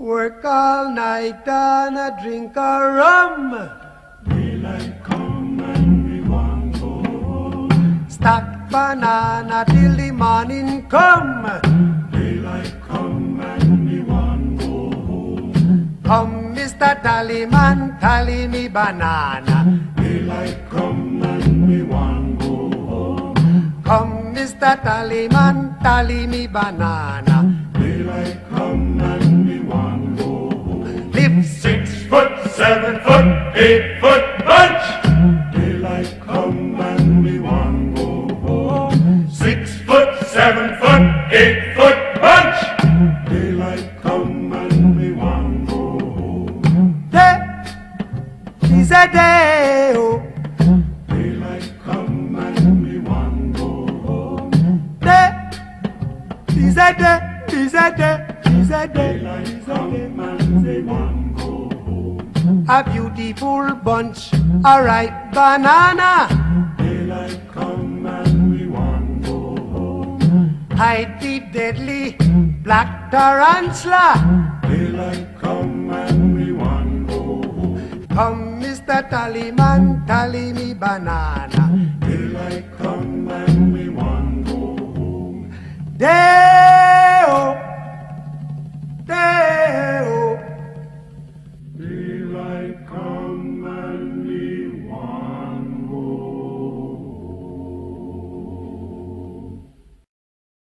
Work all night and a drink a rum. Daylight come and we want go home. Stack banana till the morning come. Daylight come and we want go home. Come, Mr. Tallyman, tally me banana. Daylight come and we want go home. Come, Mr. Tallyman, tally me banana. Daylight come and we want go home. Live 6 foot, 7 foot, 8 foot bunch. Daylight come and we want go home. 6 foot, 7 foot, 8 foot bunch. Daylight come and we want go home. day is a day. Oh. Daylight come and we want go home. Day is a day, is a day, is a day, Daylight is a come day. and we want go home. A beautiful bunch, a ripe banana. Daylight come and we want go home. Hide the deadly black tarantula. Daylight come and we want go home. Come, Mr. Tallyman, tally me banana. Daylight come and we want go home. Day